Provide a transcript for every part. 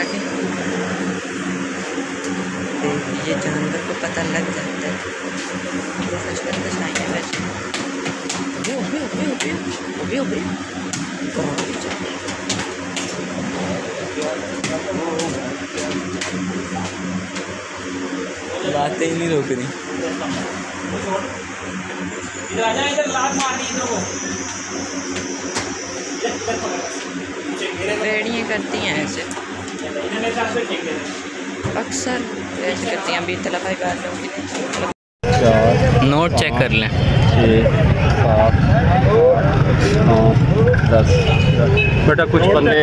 आगे ये जानवर को पता लग जाता है। बातें ही नहीं रोक रही। भेड़ियाँ करती हैं ऐसे, अक्सर ऐसे करती हैं। अभी तला भाई बात होगी। नोट चेक कर लें। 6 7 9 10 बेटा कुछ बंदे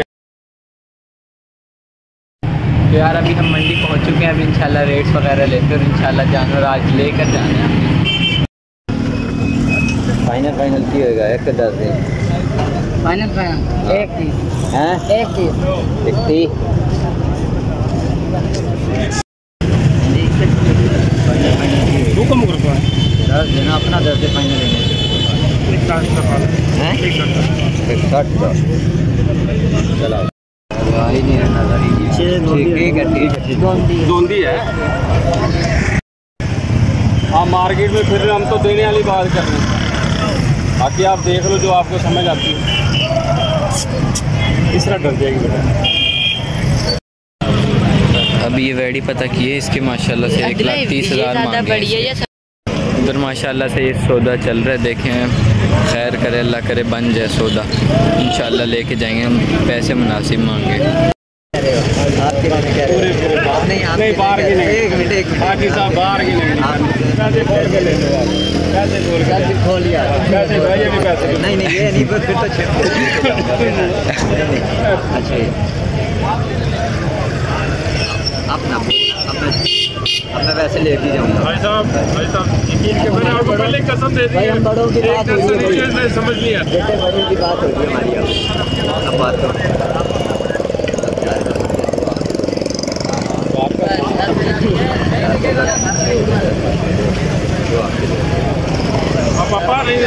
यार अभी हम मंडी पहुंच चुके हैं। अभी इंशाल्लाह रेट्स वगैरह लेते और इंशाल्लाह जानवर आज लेकर जाना है। फाइनल की होगा 1 10 दिन फाइनल 1 30 हैं 1 30 1 30 तू कम कर रहा है 10 देना अपना 10 से फाइनल लेने हैं 160 चला ही नहीं रहना दोंदी है। हाँ मार्केट में फिर हम तो देने वाली बात कर रहे हैं, बाकी आप देख लो जो आपको समझ आती है। इस तरह डर जाएगी बेटा। अभी ये वैडी पता की है इसके माशाल्लाह से 1,30,000 मांगे हैं। उधर माशाल्लाह से ये सौदा चल रहा है। देखें खैर करे अल्लाह करे बन जाए सौदा, इंशाल्लाह लेके जाएंगे हम। पैसे मुनासिब मांगे। नहीं बाहर की नहीं, एक मिनट हाजी साहब बाहर की नहीं, पैसे बोल के ले लो, पैसे बोल के खोल लिया पैसे भाई अभी पैसे नहीं ये नहीं फिर तो अच्छा अपना अब मैं वैसे लेके जाऊंगा। भाई साहब यकीन के मैंने आपको पहले कसम दे दी है। हम बड़ों की बात हो रही है, समझ लिया बेटे बड़ों की बात हो रही है हमारी। अब बात तो पापा नहीं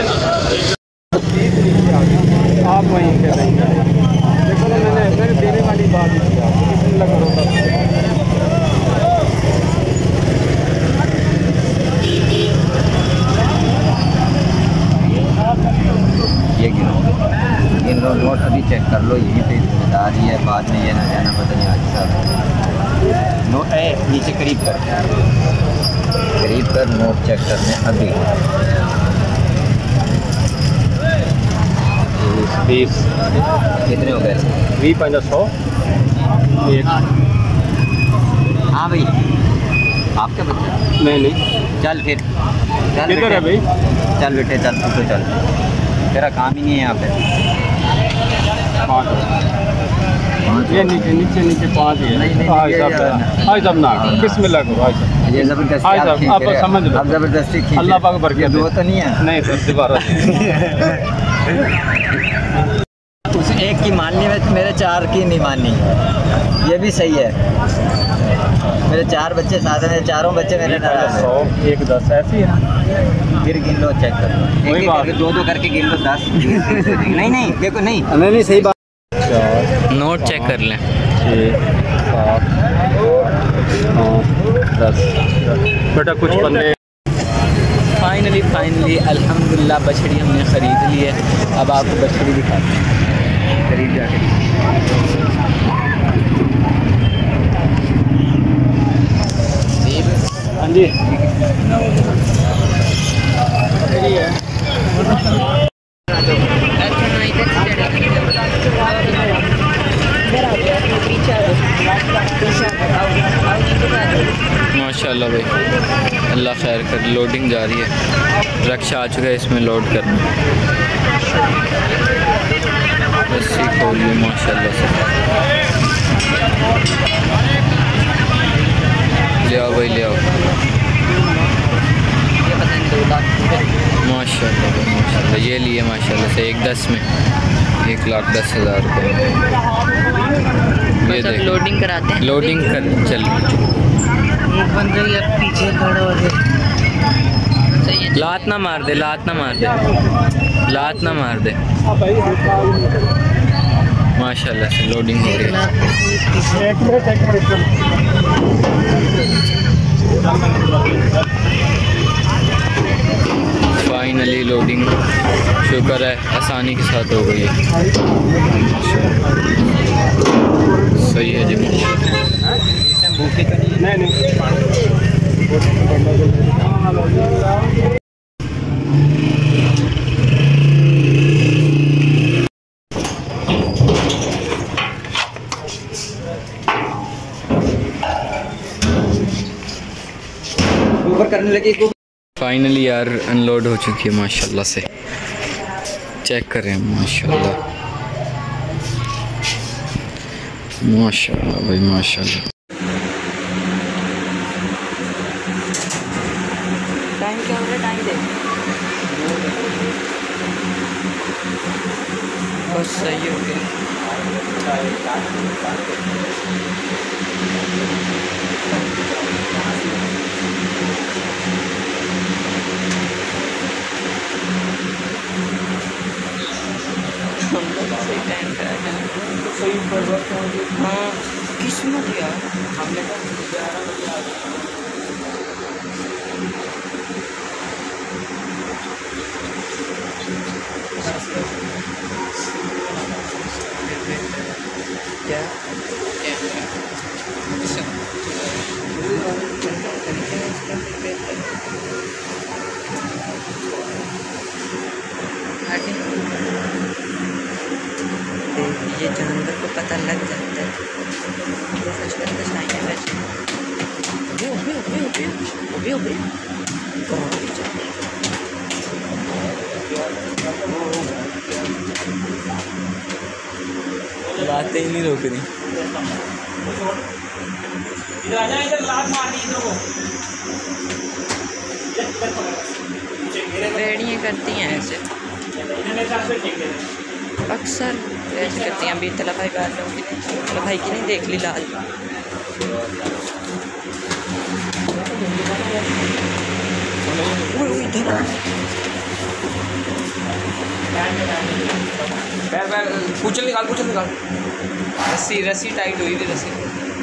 आप वहीं के नहीं देखो ना, मैंने देने वाली बात ही लगा होता। ये गिनो नोट अभी चेक कर लो, यहीं पे बता रही है, बाद में ये ना जाना पता नहीं। आज साहब नोट है नीचे करीब कर नोट चेक करने अभी 20 कितने हो गए? 20 एक। हाँ भाई आपके बच्चे नहीं चल फिर चल किधर है भाई? चल बेटे चल तू तो चल, तेरा काम ही नहीं है यहाँ पे। 5 ये नीचे 5 ही है। भाई साहब ना बिस्मिल्लाह करो भाई साहब, ये जबरदस्ती भाई साहब आप समझ लो, अब जबरदस्ती अल्लाह पाक बरकत दे। वो तो नहीं है नहीं तो दोबारा उस एक की माननी में मेरे 4 की नहीं माननी, ये भी सही है। मेरे 4 बच्चे साथ हैं, चारों बच्चे मेरे नाराज हैं। 1 10 ऐसी है, फिर गिन लो, चेक कर लो, वही बात है। 2 करके गिन लो 10 नहीं देखो नहीं सही बात। 4 नोट चेक कर लें। 6 7 9 10 बेटा कुछ बंदे फाइनली अल्हम्दुलिल्लाह बछड़ी हमने ख़रीद ली है। अब आपको बछड़ी दिखाते हैं खरीद जाके। हाँ जी माशाल्लाह भाई, अल्लाह खैर कर। लोडिंग जा रही है, रक्षा आ चुका है, इसमें लोड करना। रस्सी खोल ली माशाल्लाह से। ले आओ भाई ले आओ। माशाल्लाह भाई माशाल्लाह, ये लिए माशाल्लाह से 1,10 में 1,10,000 रुपये। ये देख लोडिंग कराते हैं, लोडिंग कर चल। एक बंदे के पीछे खड़ा हो गया। लात ना मार दे, लात ना मार दे, लात ना मार दे। माशाल्लाह से लोडिंग हो रही है। फाइनली लोडिंग शुक्र है आसानी के साथ हो गई है। सही है जी। ऊपर करने लगी। फाइनली यार अनलोड हो चुकी है माशाल्लाह से। चेक करें माशाल्लाह माशाल्लाह भाई माशाल्लाह। टाइम क्या हो रहा है? टाइम दे बस सही हो गया। सही टाइम पे आ गया। हाँ किस्मत यार। हमने क्या ये जानवर को पता लग जाता है। बातें ही नहीं रोक रही। भेड़ियाँ करती हैं ऐसे, अक्सर ऐसे करती हैं। अभी तला भाई बात होगी, तला भाई की नहीं देख ली लाल। कुचल निकाल रस्सी टाइट हुई थी रस्सी।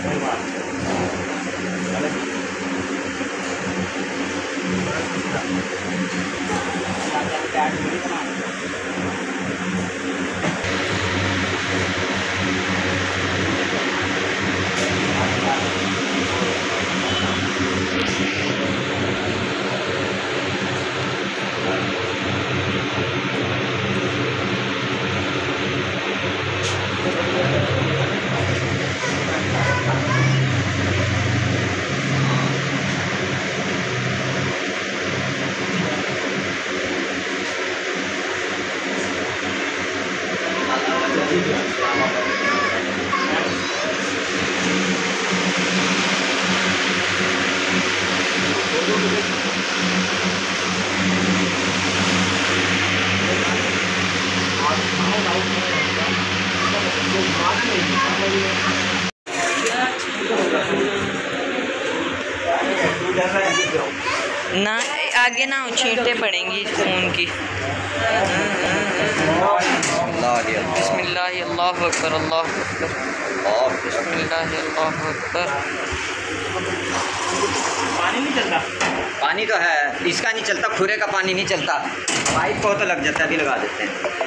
ना आगे ना छींटे पड़ेंगी खून की। बिस्मिल्लाह अल्लाहु अकबर अल्लाहु अकबर बिस्मिल्लाह अल्लाहु अकबर। पानी नहीं चलता। पानी तो है, इसका नहीं चलता, खुरे का पानी नहीं चलता। पाइप को तो लग जाता है, अभी लगा देते हैं।